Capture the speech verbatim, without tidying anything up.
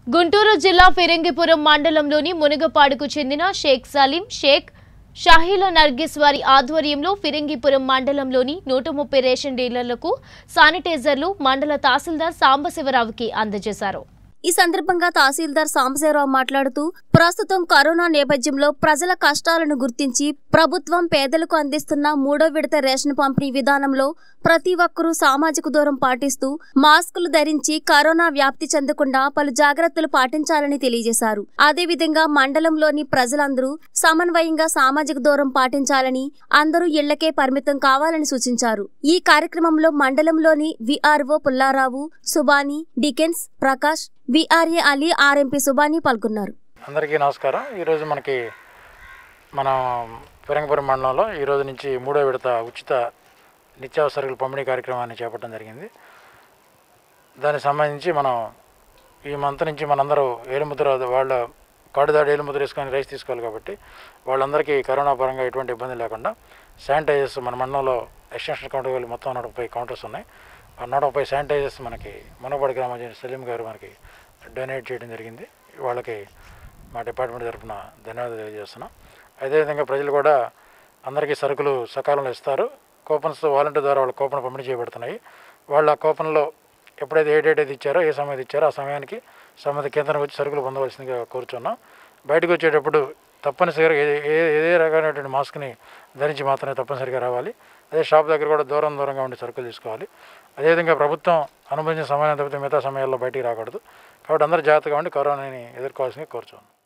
గుంటూరు జిల్లా ఫిరంగిపురం మండలంలోని మునగపాడుకు చెందిన షేక్ సలీం షేక్ షాహీల నర్గిస్ వారి ఆధ్వర్యంలో ఫిరంగిపురం మండలంలోని నూట ముప్పై రేషన్ డీలర్లకు శానిటైజర్లు మండల తహసీల్దార్ సాంబశివరావుకి అందజేశారు। ఈ సందర్భంగా తహసీల్దార్ సాంబశివరావు మాట్లాడుతూ ప్రస్తుతం కరోనా నేపథ్యంలో ప్రజల కష్టాలను గుర్తించి ప్రభుత్వం పేదలకు అందిస్తున్న మూడో విడత రేషన్ పంపిణీ విధానంలో ప్రతి ఒక్కరూ సామాజిక దూరం పాటిస్తూ మాస్కులు ధరించి కరోనా వ్యాప్తి చెందకుండా పలు జాగ్రత్తలు పాటించాలని తెలియజేశారు। అదేవిధంగా మండలంలోని ప్రజలందరూ సమన్వయంగా సామాజిక దూరం పాటించాలని, అందరూ ఇళ్లకే పరిమితం కావాలని సూచించారు। ఈ కార్యక్రమంలో మండలంలోని VRO Pullarao, Subani, Dickens, Prakash, VRA Ali, RMP Subani పాల్గొన్నారు। అందరికీ నమస్కారం। ఈరోజు మనకి మన ఫిరంగిపురం మండలంలో ఈరోజు నుంచి మూడో విడత ఉచిత నిత్యావసరాల పంపిణీ కార్యక్రమాన్ని చేపట్టడం జరిగింది। దానికి సంబంధించి మనం ఈ మంత్ నుంచి మనందరూ ఏలుముద్ర వాళ్ళ కాడుదాడి ఏలుముద్ర వేసుకొని రైస్ తీసుకోవాలి కాబట్టి వాళ్ళందరికీ కరోనా పరంగా ఎటువంటి ఇబ్బంది లేకుండా శానిటైజర్స్ మన మండలంలో ఎక్స్టెన్షన్ కౌంటర్ మొత్తం నూట ముప్పై కౌంటర్స్ ఉన్నాయి। ఆ నూట ముప్పై శానిటైజర్స్ మనకి మునగపాడు గ్రామ సలీం గారు మనకి డొనేట్ చేయడం జరిగింది। వాళ్ళకి మా డిపార్ట్మెంట్ తరఫున ధన్యవాదాలు తెలియజేస్తున్నాం। అదేవిధంగా ప్రజలు కూడా అందరికీ సరుకులు సకాలంలో ఇస్తారు। కూపన్స్ వాలంటీర్ ద్వారా వాళ్ళ కూపన్ పంపిణీ చేయబడుతున్నాయి। వాళ్ళ కూపన్లో ఎప్పుడైతే ఏ డేట్ అయితే ఇచ్చారో ఏ సమయం ఇచ్చారో ఆ సమయానికి సంబంధిత కేంద్రానికి వచ్చి సరుకులు పొందవలసిందిగా కోరుచున్నాం। బయటకు వచ్చేటప్పుడు తప్పనిసరిగా ఏ ఏ రకమైనటువంటి మాస్క్ని ధరించి మాత్రమే తప్పనిసరిగా రావాలి। అదే షాప్ దగ్గర కూడా దూరం దూరంగా ఉండి సరుకులు తీసుకోవాలి। అదేవిధంగా ప్రభుత్వం అనుమతించిన సమయం తప్పితే మిగతా సమయాల్లో బయటికి రాకూడదు కాబట్టి అందరూ జాగ్రత్తగా ఉండి కరోనాని ఎదుర్కోవాల్సిందిగా కోరుచున్నాం।